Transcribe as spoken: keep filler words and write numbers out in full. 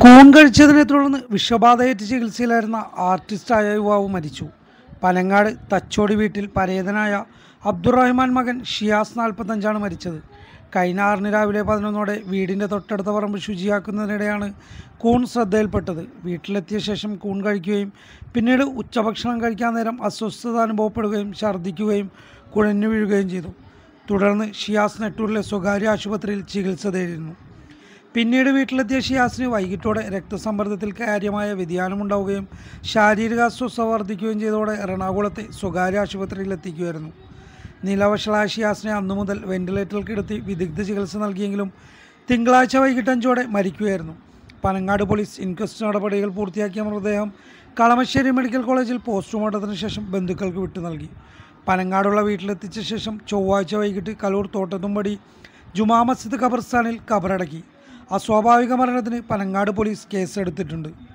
കൂൺ കഴിച്ചതിനെ തുടർന്ന് വിഷബാധയേറ്റ് ചികിത്സയിലായിരുന്ന ആർട്ടിസ്റ്റായ യുവാവ് മരിച്ചു. പനങ്ങാട് തച്ചോടി വീട്ടിൽ പരേതനായ അബ്ദുറഹ്മാൻ മകൻ ഷിയാസ് നാൽപ്പത്തഞ്ചാണ് മരിച്ചത്. കഴിഞ്ഞ ആറിന് രാവിലെ പതിനൊന്നോടെ വീടിൻ്റെ തൊട്ടടുത്ത പറമ്പ് ശുചിയാക്കുന്നതിനിടെയാണ് കൂൺ ശ്രദ്ധയിൽപ്പെട്ടത്. വീട്ടിലെത്തിയ ശേഷം കൂൺ കഴിക്കുകയും പിന്നീട് ഉച്ചഭക്ഷണം കഴിക്കാൻ നേരം അസ്വസ്ഥത അനുഭവപ്പെടുകയും ഛർദ്ദിക്കുകയും കുഴഞ്ഞു വീഴുകയും ചെയ്തു. തുടർന്ന് ഷിയാസ് നെട്ടൂരിലെ സ്വകാര്യ ആശുപത്രിയിൽ ചികിത്സ തേടിയിരുന്നു. പിന്നീട് വീട്ടിലെത്തിയ ഷിയാസിന് വൈകിട്ടോടെ രക്തസമ്മർദ്ദത്തിൽ കാര്യമായ വ്യതിയാനമുണ്ടാവുകയും ശാരീരിക അസ്വസ്ഥത വർദ്ധിക്കുകയും ചെയ്തതോടെ എറണാകുളത്തെ സ്വകാര്യ ആശുപത്രിയിൽ എത്തിക്കുകയായിരുന്നു. നിലവശളായ ഷിയാസിനെ അന്നു മുതൽ വെന്റിലേറ്ററിൽ കിടത്തി വിദഗ്ധ ചികിത്സ നൽകിയെങ്കിലും തിങ്കളാഴ്ച വൈകിട്ട് അഞ്ചോടെ മരിക്കുകയായിരുന്നു. പനങ്ങാട് പോലീസ് ഇൻക്വസ്റ്റ് നടപടികൾ പൂർത്തിയാക്കിയ മൃതദേഹം കളമശ്ശേരി മെഡിക്കൽ കോളേജിൽ പോസ്റ്റ്മോർട്ടത്തിന് ശേഷം ബന്ധുക്കൾക്ക് വിട്ടു നൽകി. പനങ്ങാടുള്ള വീട്ടിലെത്തിച്ച ശേഷം ചൊവ്വാഴ്ച വൈകിട്ട് കലൂർ തോട്ടത്തുംപടി ജുമാ മസ്ജിദ് ഖബർസ്ഥാനിൽ ഖബറടക്കി. അസ്വാഭാവിക മരണത്തിന് പനങ്ങാട് പോലീസ് കേസെടുത്തിട്ടുണ്ട്.